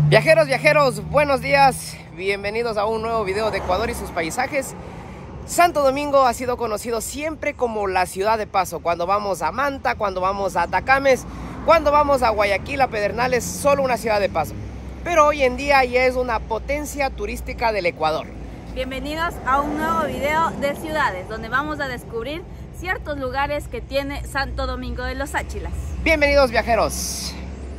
Viajeros, buenos días, bienvenidos a un nuevo video de Ecuador y sus paisajes. Santo Domingo ha sido conocido siempre como la ciudad de paso. Cuando vamos a Manta, cuando vamos a Atacames, cuando vamos a Guayaquil, a Pedernales, solo una ciudad de paso. Pero hoy en día ya es una potencia turística del Ecuador. Bienvenidos a un nuevo video de ciudades, donde vamos a descubrir ciertos lugares que tiene Santo Domingo de los Áchilas. Bienvenidos, viajeros.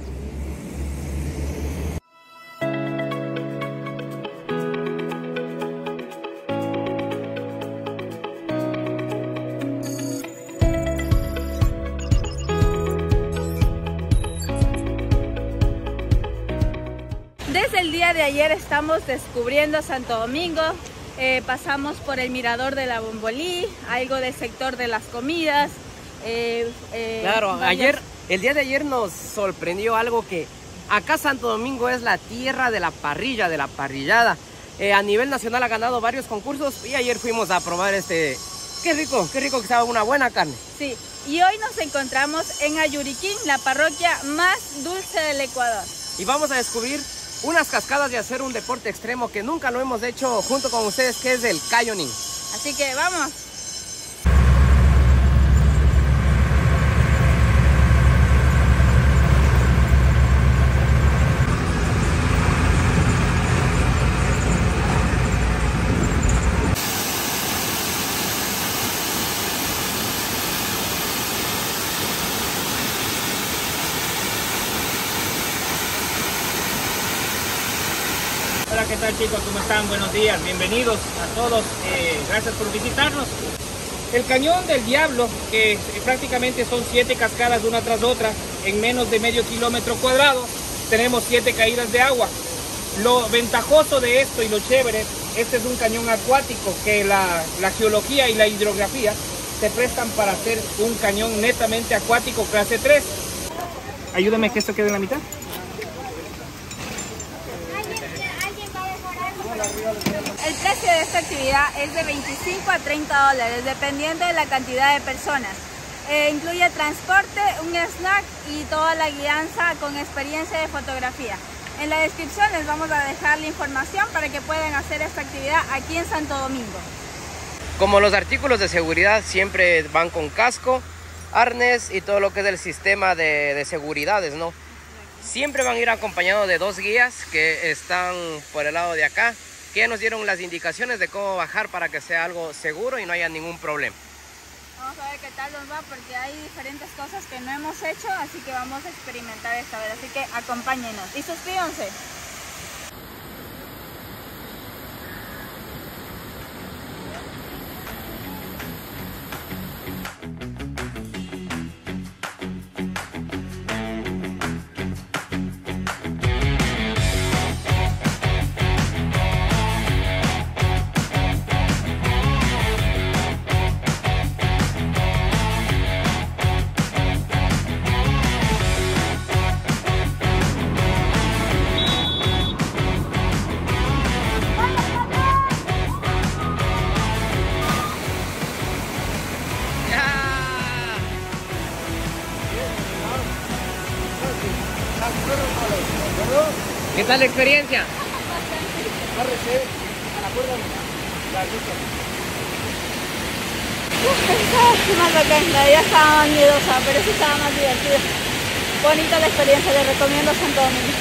Desde el día de ayer estamos descubriendo Santo Domingo. Pasamos por el mirador de la Bombolí, algo del sector de las comidas. Claro, el día de ayer nos sorprendió algo que acá Santo Domingo es la tierra de la parrilla, de la parrillada. A nivel nacional ha ganado varios concursos y ayer fuimos a probar Qué rico que estaba una buena carne. Sí, y hoy nos encontramos en Ayuriquín, la parroquia más dulce del Ecuador. Y vamos a descubrir unas cascadas y hacer un deporte extremo que nunca lo hemos hecho junto con ustedes, que es el canyoning. Así que vamos. Hola, ¿qué tal, chicos? ¿Cómo están? Buenos días, bienvenidos a todos, gracias por visitarnos. El Cañón del Diablo, que prácticamente son 7 cascadas una tras otra en menos de medio kilómetro cuadrado. Tenemos 7 caídas de agua. Lo ventajoso de esto y lo chévere, este es un cañón acuático que la geología y la hidrografía se prestan para hacer un cañón netamente acuático clase 3. Ayúdame que esto quede en la mitad. El precio de esta actividad es de 25 a 30 dólares, dependiendo de la cantidad de personas. Incluye transporte, un snack y toda la guianza con experiencia de fotografía. En la descripción les vamos a dejar la información para que puedan hacer esta actividad aquí en Santo Domingo. Como los artículos de seguridad siempre van con casco, arnés y todo lo que es el sistema de seguridades, ¿no? Siempre van a ir acompañados de 2 guías que están por el lado de acá, que ya nos dieron las indicaciones de cómo bajar para que sea algo seguro y no haya ningún problema. Vamos a ver qué tal nos va, porque hay diferentes cosas que no hemos hecho, así que vamos a experimentar esta vez, así que acompáñenos y suscríbanse. ¿Qué tal la experiencia? Pensaba que más bacán, la idea estaba más miedosa, pero sí estaba más divertida. Bonita la experiencia, les recomiendo Santo Domingo.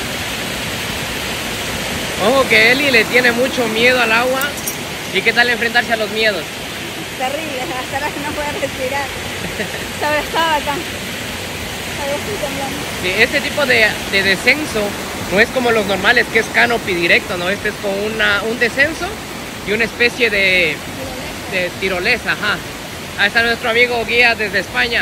Ojo que Eli le tiene mucho miedo al agua. ¿Y qué tal enfrentarse a los miedos? Terrible, hasta ahora que no puedo respirar. Pero estaba bacán. Todavía estoy temblando. Sí, este tipo de descenso no es como los normales, que es canopy directo, ¿no? Este es con un descenso y una especie de tirolesa, ajá. Ahí está nuestro amigo guía desde España.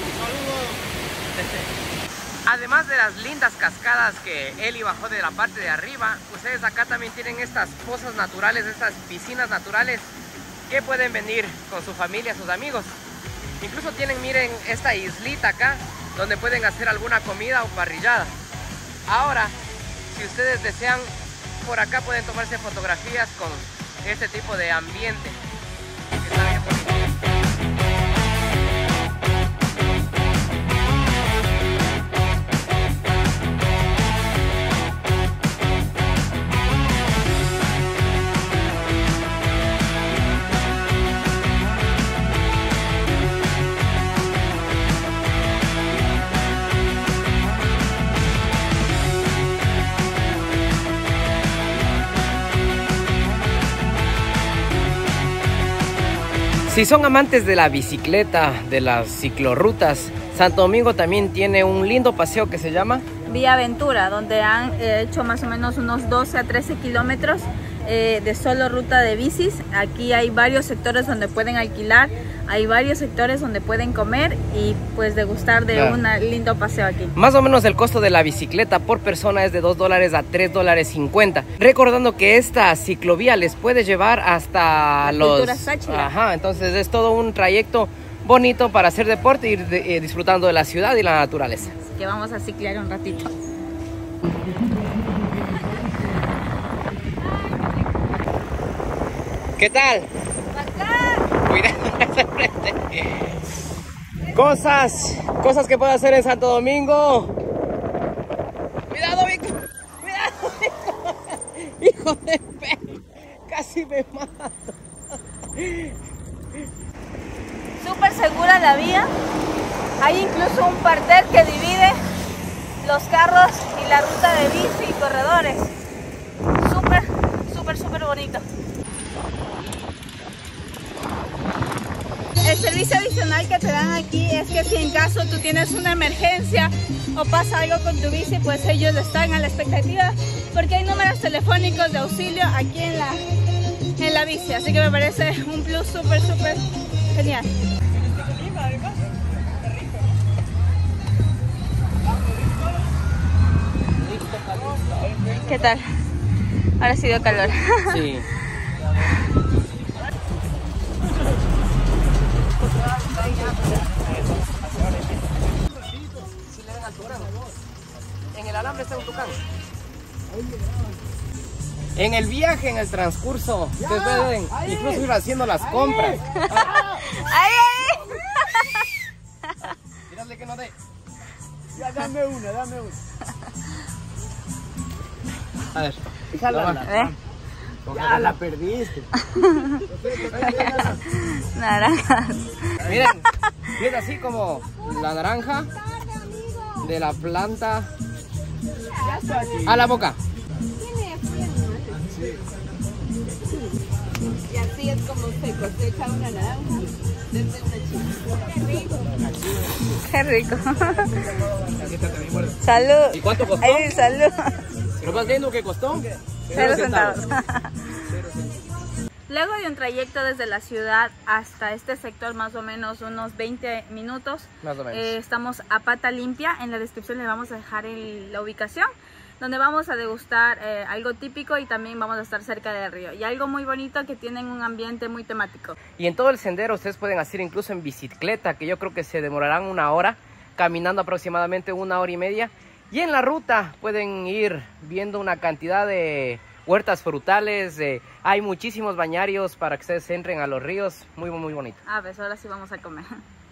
Además de las lindas cascadas que Eli bajó de la parte de arriba, ustedes acá también tienen estas pozas naturales, estas piscinas naturales que pueden venir con su familia, sus amigos. Incluso tienen, miren, esta islita acá donde pueden hacer alguna comida o parrillada. Ahora, si ustedes desean, por acá pueden tomarse fotografías con este tipo de ambiente. Está bien bonito. Si son amantes de la bicicleta, de las ciclorrutas, Santo Domingo también tiene un lindo paseo que se llama Vía Aventura, donde han hecho más o menos unos 12 a 13 kilómetros de solo ruta de bicis. Aquí hay varios sectores donde pueden alquilar, hay varios sectores donde pueden comer y pues degustar de un lindo paseo aquí. Más o menos el costo de la bicicleta por persona es de $2 a $3.50. Recordando que esta ciclovía les puede llevar hasta Cultura Sáchila. Ajá, entonces es todo un trayecto bonito para hacer deporte y ir disfrutando de la ciudad y la naturaleza. Así que vamos a ciclar un ratito. ¿Qué tal? ¡Bacán! Cuidado. Cosas que puedo hacer en Santo Domingo. Cuidado, Víctor. Cuidado, Víctor. Hijo de perro. Casi me mato. Súper segura la vía. Hay incluso un parterre que divide los carros y la ruta de bici y corredores. Súper bonito. El servicio adicional que te dan aquí es que si en caso tú tienes una emergencia o pasa algo con tu bici, pues ellos están a la expectativa porque hay números telefónicos de auxilio aquí en la bici. Así que me parece un plus súper genial. ¿Qué tal? Ahora ha sido calor. Sí. En el alambre está un tucán. En el viaje, en el transcurso, ustedes pueden incluso ir haciendo las compras. ¡Ay! Tírale que no dé. Ya, dame una. A ver, Ya la perdiste. Naranjas. miren, es así como la naranja de la planta a la boca. Y así es como se cosecha una naranja desde una chica. Qué rico. Salud. ¿Y cuánto costó? Ay, salud. ¿Lo vas viendo que costó? 0 centavos. Luego de un trayecto desde la ciudad hasta este sector, más o menos unos 20 minutos, Más o menos. Estamos a Pata Limpia. En la descripción les vamos a dejar la ubicación, donde vamos a degustar algo típico y también vamos a estar cerca del río. Y algo muy bonito que tienen un ambiente muy temático. Y en todo el sendero ustedes pueden hacer incluso en bicicleta, que yo creo que se demorarán 1 hora, caminando aproximadamente 1 hora y media. Y en la ruta pueden ir viendo una cantidad de huertas frutales, hay muchísimos bañarios para que ustedes entren a los ríos, muy bonito. Ah, pues ahora sí vamos a comer.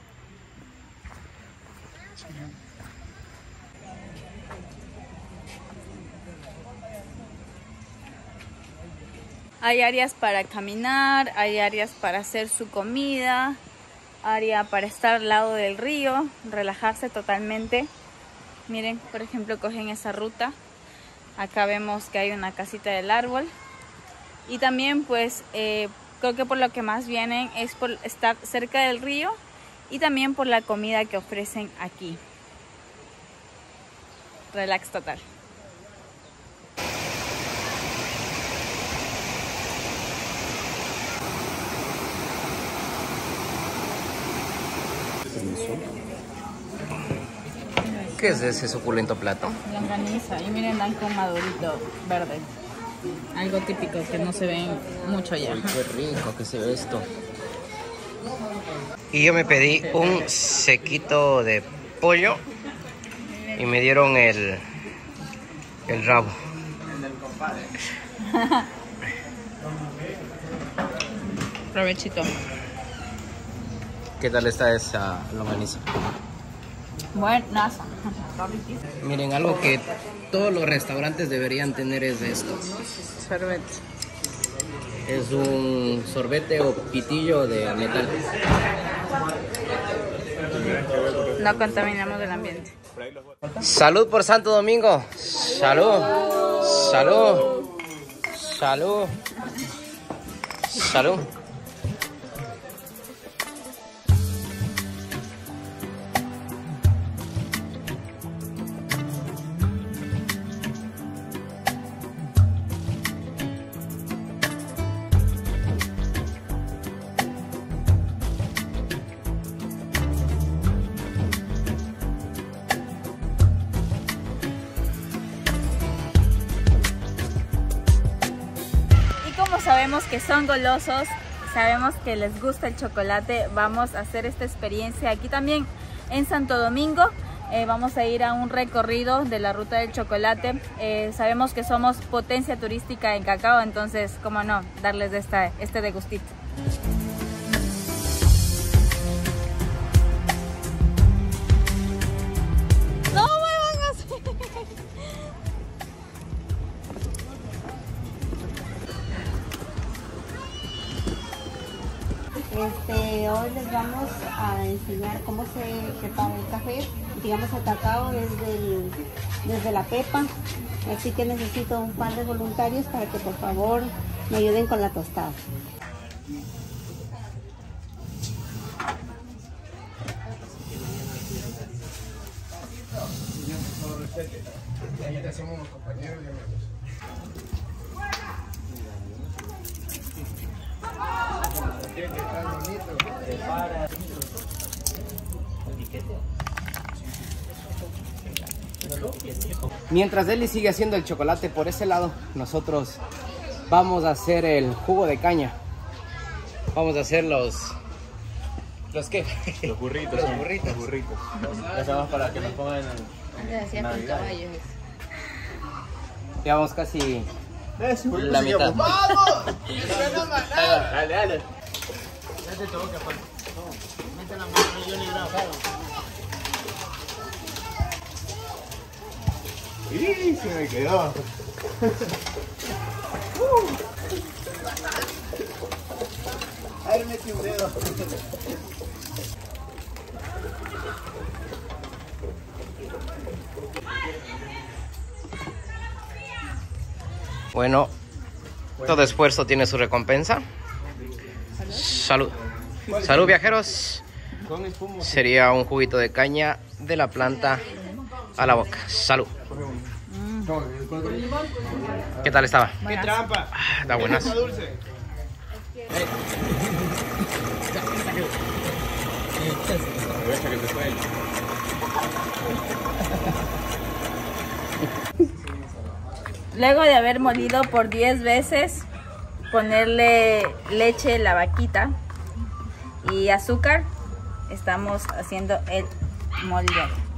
Hay áreas para caminar, hay áreas para hacer su comida, área para estar al lado del río, relajarse totalmente. Miren, por ejemplo, cogen esa ruta. Acá vemos que hay una casita del árbol. Y también pues creo que por lo que más vienen es por estar cerca del río y también por la comida que ofrecen aquí. Relax total. ¿Qué es ese suculento plato? Longaniza. Y miren, dan con madurito verde. Algo típico que no se ve mucho ya. Uy, qué rico que se ve esto. Y yo me pedí un sequito de pollo y me dieron el rabo. Provechito. ¿Qué tal está esa longaniza? Buenas. Miren, algo que todos los restaurantes deberían tener es esto. Sorbete. Es un sorbete o pitillo de metal. No contaminamos el ambiente. Salud por Santo Domingo. Salud. Salud. Salud. Salud. sabemos que son golosos, sabemos que les gusta el chocolate. Vamos a hacer esta experiencia aquí también en Santo Domingo. Vamos a ir a un recorrido de la ruta del chocolate. Sabemos que somos potencia turística en cacao, entonces, cómo no, darles este degustito. ¡No muevan así! Hoy les vamos a enseñar cómo se prepara el café, digamos el cacao desde la pepa. Así que necesito un par de voluntarios para que por favor me ayuden con la tostada. Mientras Eli sigue haciendo el chocolate por ese lado, nosotros vamos a hacer el jugo de caña. Vamos a hacer ¿los qué? Los burritos. Los burritos. Los burritos. Ya estamos para que nos pongan en Navidad. Ya vamos casi la mitad. ¡Vamos! Dale, dale. Ya te toca, pues. Mete la mano, yo ni grabo. ¡Y se me quedó! A ver, metí un dedo. Bueno, todo esfuerzo tiene su recompensa. Salud. Salud, viajeros. Sería un juguito de caña de la planta a la boca. Salud. ¿Qué tal estaba? ¡Qué trampa! Está buenas. Está dulce. Luego de haber molido por 10 veces, ponerle leche, la vaquita y azúcar, estamos haciendo el molde.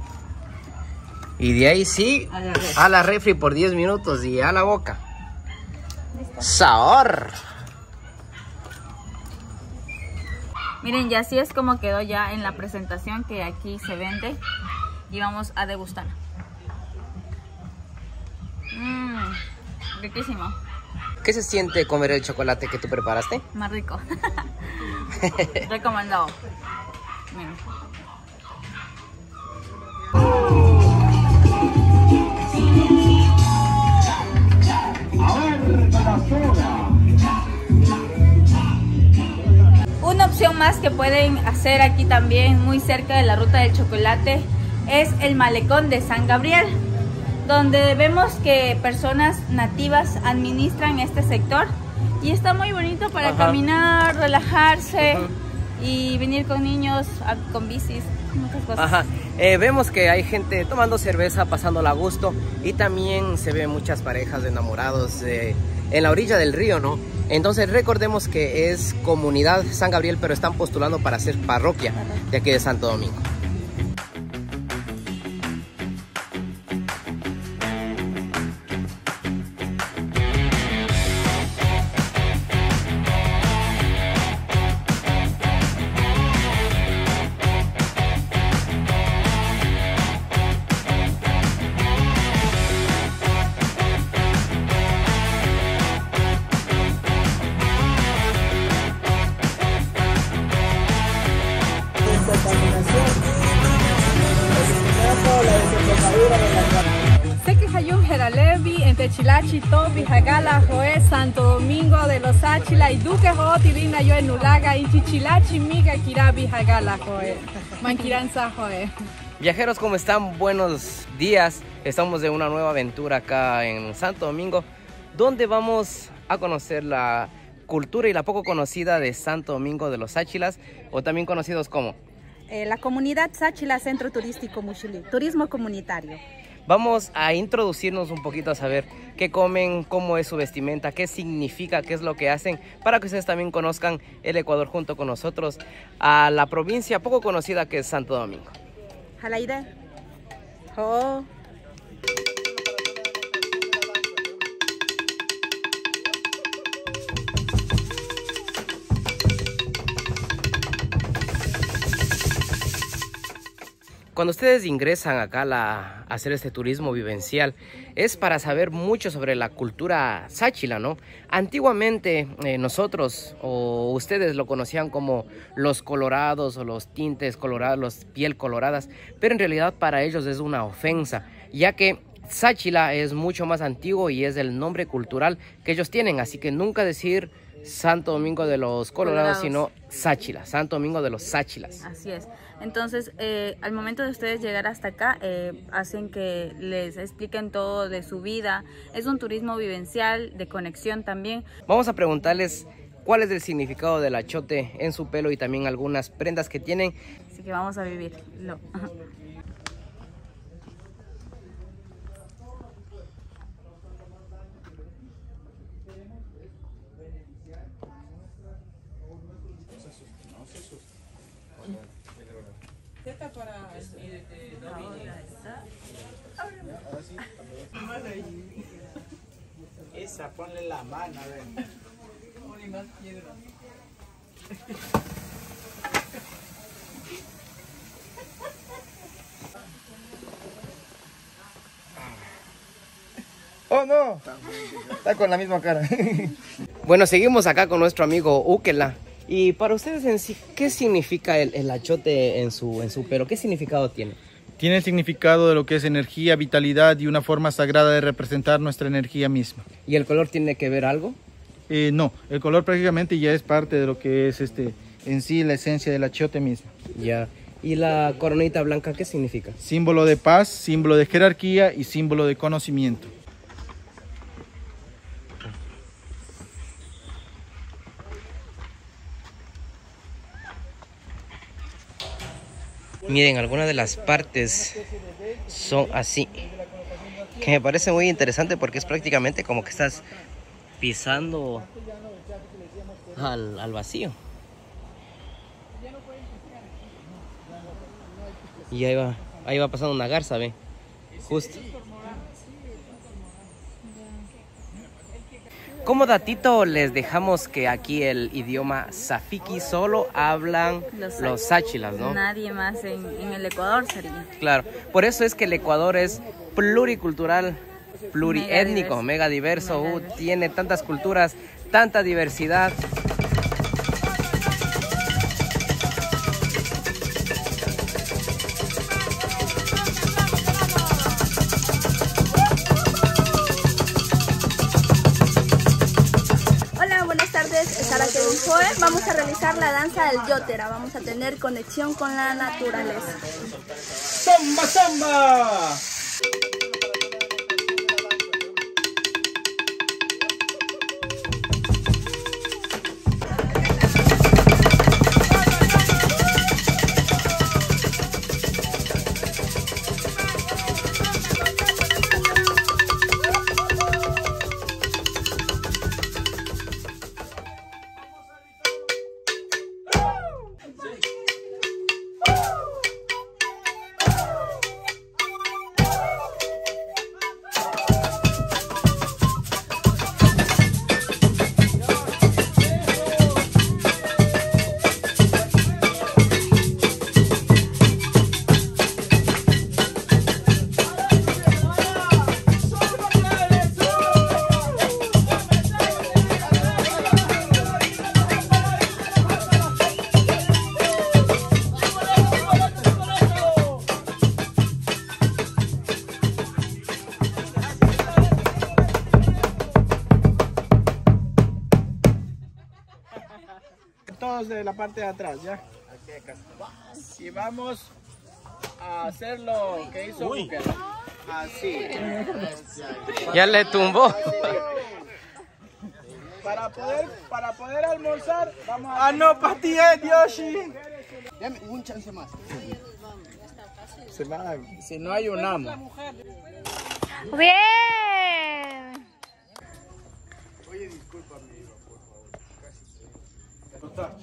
Y de ahí sí, a la refri por 10 minutos y a la boca. ¡Sabor! Miren, y así es como quedó ya en la presentación que aquí se vende. Y vamos a degustar. Riquísimo. ¿Qué se siente comer el chocolate que tú preparaste? Más rico. Recomendado. Miren. Una opción más que pueden hacer aquí también, muy cerca de la ruta del chocolate, es el malecón de San Gabriel, donde vemos que personas nativas administran este sector y está muy bonito para caminar, relajarse y venir con niños, con bicis, muchas cosas. Vemos que hay gente tomando cerveza, pasándola a gusto, y también se ven muchas parejas de enamorados en la orilla del río, ¿no? Entonces recordemos que es comunidad San Gabriel, pero están postulando para ser parroquia de aquí de Santo Domingo. Levi, entre Chilachi, Topi, Jagala, Joé, Santo Domingo de los Áchila y Duque, Jotirina, yo en Nulaga, y Chichilachi, Miga, Kirabi, Jagala, Joé, Manquiranza, Joé. Viajeros, ¿cómo están? Buenos días. Estamos de una nueva aventura acá en Santo Domingo, donde vamos a conocer la cultura y la poco conocida de Santo Domingo de los Áchilas, o también conocidos como la comunidad Sáchila Centro Turístico Muxili, turismo comunitario. Vamos a introducirnos un poquito a saber qué comen, cómo es su vestimenta, qué significa, qué es lo que hacen, para que ustedes también conozcan el Ecuador junto con nosotros, a la provincia poco conocida que es Santo Domingo. Jalaide. Oh. Cuando ustedes ingresan acá a hacer este turismo vivencial, es para saber mucho sobre la cultura sáchila, ¿no? Antiguamente nosotros o ustedes lo conocían como los colorados o los tintes colorados, los piel coloradas, pero en realidad para ellos es una ofensa, ya que Sáchila es mucho más antiguo y es el nombre cultural que ellos tienen, así que nunca decir Santo Domingo de los Colorados, sino Sáchila, Santo Domingo de los Sáchilas. Así es. Entonces, al momento de ustedes llegar hasta acá, hacen que les expliquen todo de su vida. Es un turismo vivencial, de conexión también. Vamos a preguntarles cuál es el significado del achote en su pelo y también algunas prendas que tienen. Así que vamos a vivirlo. Esa, ponle la mano, a ver. Oh no, está con la misma cara. Bueno, seguimos acá con nuestro amigo Ukela. Y para ustedes en sí, ¿qué significa el achote en su pelo? ¿Qué significado tiene? Tiene el significado de lo que es energía, vitalidad y una forma sagrada de representar nuestra energía misma. ¿Y el color tiene que ver algo? No, el color prácticamente ya es parte de lo que es en sí la esencia del achote mismo. Ya. ¿Y la coronita blanca qué significa? Símbolo de paz, símbolo de jerarquía y símbolo de conocimiento. Miren, algunas de las partes son así, que me parece muy interesante porque es prácticamente como que estás pisando al vacío. Y ahí va pasando una garza, ¿ve? Justo. Como datito les dejamos que aquí el idioma Safiki solo hablan los sáchilas, ¿no? Nadie más en el Ecuador sería. Claro, por eso es que el Ecuador es pluricultural, pluriétnico, mega diverso, tiene tantas culturas, tanta diversidad. Vamos a realizar la danza del yotera, vamos a tener conexión con la naturaleza. ¡Samba, samba! Todos de la parte de atrás, ¿ya? Y vamos a hacer lo que hizo Buque. Así. Ya le tumbó. Para poder almorzar, vamos a... ¡Ah, no, Pati, Yoshi! Dame un chance más. Se va, si no hay un amo. ¡Bien! Oye, discúlpame, por favor.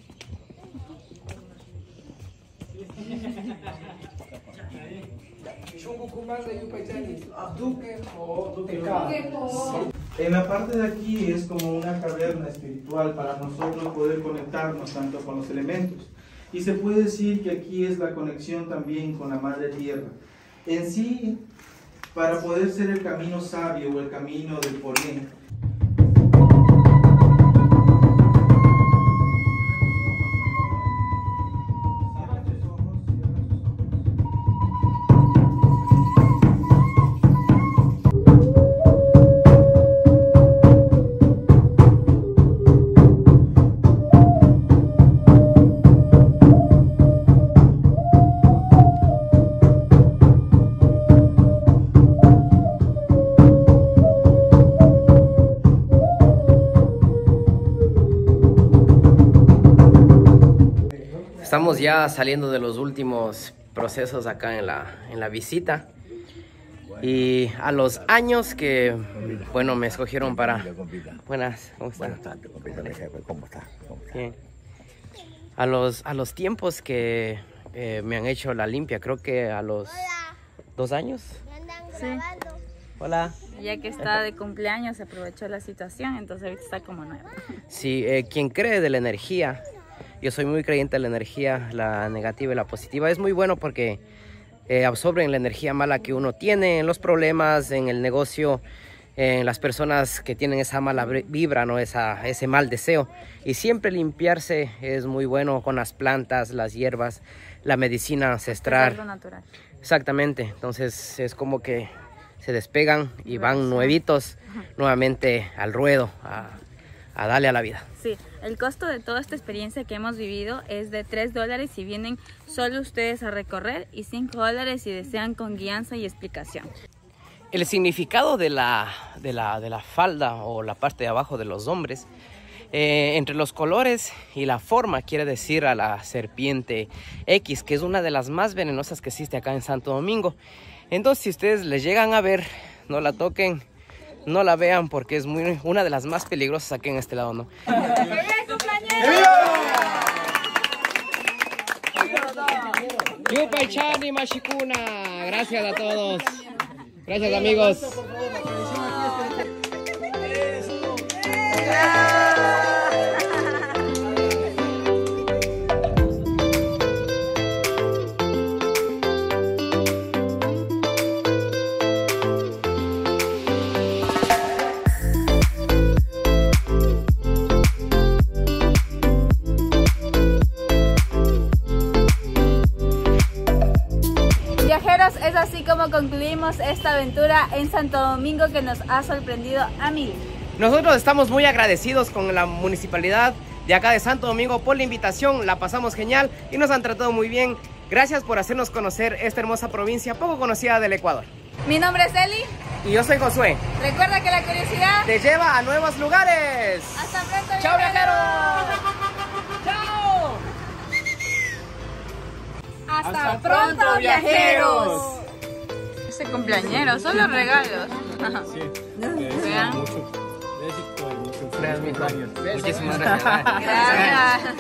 En la parte de aquí es como una caverna espiritual para nosotros poder conectarnos tanto con los elementos. Y se puede decir que aquí es la conexión también con la Madre Tierra. En sí, para poder ser el camino sabio o el camino del porén, Estamos ya saliendo de los últimos procesos acá en la visita. Y a los años que, bueno, me escogieron para... Buenas, ¿cómo está? Buenas tardes, ¿cómo está? Bien. A los tiempos que me han hecho la limpia, creo que a los 2 años. Sí. Hola. Ya que está de cumpleaños, se aprovechó la situación, entonces ahorita está como nueva. Sí, quien cree de la energía, yo soy muy creyente de la energía, la negativa y la positiva, es muy bueno porque absorben la energía mala que uno tiene en los problemas, en el negocio, en las personas que tienen esa mala vibra, ¿no? Ese mal deseo. Y siempre limpiarse es muy bueno con las plantas, las hierbas, la medicina ancestral. Es algo natural. Exactamente, entonces es como que se despegan y van nuevitos nuevamente al ruedo, a darle a la vida. Sí, el costo de toda esta experiencia que hemos vivido es de $3 si vienen solo ustedes a recorrer y $5 si desean con guianza y explicación. El significado de la falda o la parte de abajo de los hombres, entre los colores y la forma, quiere decir a la serpiente X, que es una de las más venenosas que existe acá en Santo Domingo. Entonces, si ustedes les llegan a ver, no la toquen, no la vean, porque es una de las más peligrosas aquí en este lado, ¿no? Yupa y Chani Mashikuna. Gracias a todos. Gracias, amigos. Viajeros, es así como concluimos esta aventura en Santo Domingo que nos ha sorprendido a mí. Nosotros estamos muy agradecidos con la municipalidad de acá de Santo Domingo por la invitación. La pasamos genial y nos han tratado muy bien. Gracias por hacernos conocer esta hermosa provincia poco conocida del Ecuador. Mi nombre es Eli. Y yo soy Josué. Recuerda que la curiosidad te lleva a nuevos lugares. Hasta pronto, ¡Chao, viajeros! ¡Chao! ¡Hasta pronto, viajeros! Ese cumpleañero, son los regalos. Sí. Vean. Mucho éxito y mucho Muchísimas gracias. Gracias.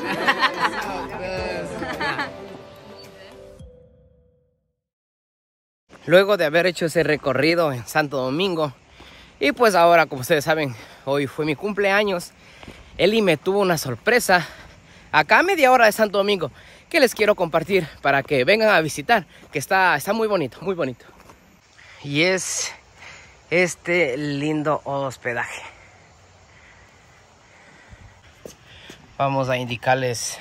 Luego de haber hecho ese recorrido en Santo Domingo, y pues ahora, como ustedes saben, hoy fue mi cumpleaños, Eli me tuvo una sorpresa acá a media hora de Santo Domingo que les quiero compartir para que vengan a visitar, que está muy bonito, muy bonito. Y es este lindo hospedaje. Vamos a indicarles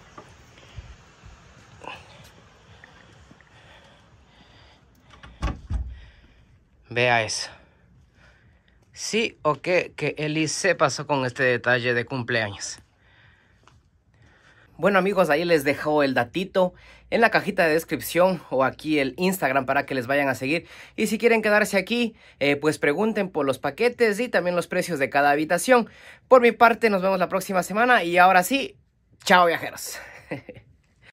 vea eso. Sí o qué que Eli se pasó con este detalle de cumpleaños. Bueno, amigos, ahí les dejo el datito en la cajita de descripción o aquí el Instagram para que les vayan a seguir. Y si quieren quedarse aquí, pues pregunten por los paquetes y también los precios de cada habitación. Por mi parte, nos vemos la próxima semana y ahora sí, chao, viajeros.